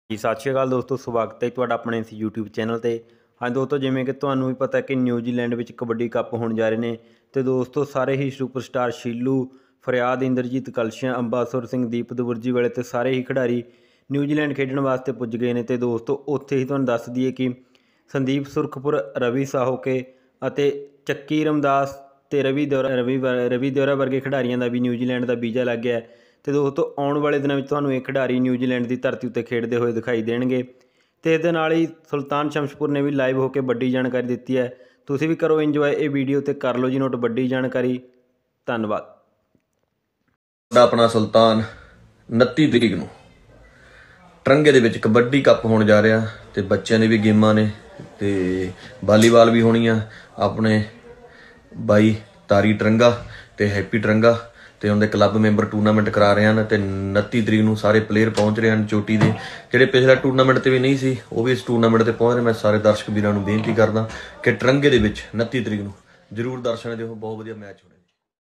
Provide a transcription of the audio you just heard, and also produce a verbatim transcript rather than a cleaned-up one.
ਜੀ ਸਤਿ ਸ਼੍ਰੀ ਅਕਾਲ ਦੋਸਤੋ, ਸਵਾਗਤ ਹੈ ਤੁਹਾਡਾ ਆਪਣੇ ਇਸ YouTube ਚੈਨਲ ਤੇ। ਹਾਂ ਦੋਸਤੋ, ਜਿਵੇਂ ਕਿ ਤੁਹਾਨੂੰ ਵੀ ਪਤਾ ਕਿ ਨਿਊਜ਼ੀਲੈਂਡ ਵਿੱਚ ਕਬੱਡੀ ਕੱਪ ਹੋਣ ਜਾ ਰਹੇ ਨੇ ਤੇ ਦੋਸਤੋ ਸਾਰੇ ਹੀ ਸੁਪਰਸਟਾਰ ਸ਼ੀਲੂ, ਫਰਿਆਦ, ਇੰਦਰਜੀਤ ਕਲਸ਼ੀਆਂ, ਅੰਬਾਸੁਰ ਸਿੰਘ, ਦੀਪ ਦੁਵਰਜੀ ਵਾਲੇ ਤੇ ਸਾਰੇ ਹੀ ਖਿਡਾਰੀ ਨਿਊਜ਼ੀਲੈਂਡ ਖੇਡਣ ਵਾਸਤੇ ਪੁੱਜ ਗਏ ਨੇ। ਤੇ ਦੋਸਤੋ ਉੱਥੇ ਹੀ ਤੁਹਾਨੂੰ ਦੱਸ ਦਈਏ ਕਿ ਸੰਦੀਪ ਸੁਰਖਪੁਰ, ਰਵੀ ਸਾਹੋਕੇ ਅਤੇ ਚੱਕੀ ਰਮਦਾਸ ਤੇ ਰਵੀ ਦਿਓਰਾ ਰਵੀ ਰਵੀ ਦਿਓਰਾ ਵਰਗੇ ਖਿਡਾਰੀਆਂ ਦਾ ਵੀ ਨਿਊਜ਼ੀਲੈਂਡ ਦਾ ਵੀਜ਼ਾ ਲੱਗ ਗਿਆ। ਤੇ ਦੋਸਤੋ ਆਉਣ ਵਾਲੇ ਦਿਨਾਂ ਵਿੱਚ ਤੁਹਾਨੂੰ ਇਹ ਖਿਡਾਰੀ ਨਿਊਜ਼ੀਲੈਂਡ ਦੀ ਧਰਤੀ ਉੱਤੇ ਖੇਡਦੇ ਹੋਏ ਦਿਖਾਈ ਦੇਣਗੇ। ਤੇ ਇਹਦੇ ਨਾਲ ਹੀ ਸੁਲਤਾਨ ਸ਼ਮਸ਼ਪੁਰ ਨੇ ਵੀ ਲਾਈਵ ਹੋ ਕੇ ਵੱਡੀ ਜਾਣਕਾਰੀ ਦਿੱਤੀ ਹੈ। ਤੁਸੀਂ ਵੀ ਕਰੋ ਇੰਜੋਏ ਇਹ ਵੀਡੀਓ ਤੇ ਕਰ ਲਓ ਜੀ ਨੋਟ ਵੱਡੀ ਜਾਣਕਾਰੀ। ਧੰਨਵਾਦ। ਆਪਣਾ ਸੁਲਤਾਨ ਉਨੱਤੀ ਤਰੀਕ ਨੂੰ ਟਰੰਗੇ ਦੇ ਵਿੱਚ ਕਬੱਡੀ ਕੱਪ ਹੋਣ ਜਾ ਰਿਹਾ ਤੇ ਬੱਚਿਆਂ ਦੀ ਵੀ ਗੇਮਾਂ ਨੇ ਤੇ ਵਾਲੀਬਾਲ ਵੀ ਹੋਣੀ ਆ। ਆਪਣੇ ਬਾਈ ਤਾਰੀ ਟਰੰਗਾ ਤੇ ਹੈਪੀ ਟਰੰਗਾ ਤੇ ਉਹਨਾਂ ਦੇ ਕਲੱਬ ਮੈਂਬਰ ਟੂਰਨਾਮੈਂਟ ਕਰਾ ਰਹੇ ਹਨ ਤੇ ਉਨੱਤੀ ਤਰੀਕ ਨੂੰ ਸਾਰੇ ਪਲੇਅਰ ਪਹੁੰਚ ਰਹੇ ਹਨ। ਚੋਟੀ ਦੇ ਜਿਹੜੇ ਪਿਛਲਾ ਟੂਰਨਾਮੈਂਟ ਤੇ ਵੀ ਨਹੀਂ ਸੀ ਉਹ ਵੀ ਇਸ ਟੂਰਨਾਮੈਂਟ ਤੇ ਪਹੁੰਚ ਰਹੇ। ਮੈਂ ਸਾਰੇ ਦਰਸ਼ਕ ਵੀਰਾਂ ਨੂੰ ਬੇਨਤੀ ਕਰਦਾ ਕਿ ਟਰੰਗੇ ਦੇ ਵਿੱਚ ਉਨੱਤੀ ਤਰੀਕ ਨੂੰ ਜ਼ਰੂਰ ਦਰਸ਼ਨ ਦਿਓ। ਬਹੁਤ ਵਧੀਆ ਮੈਚ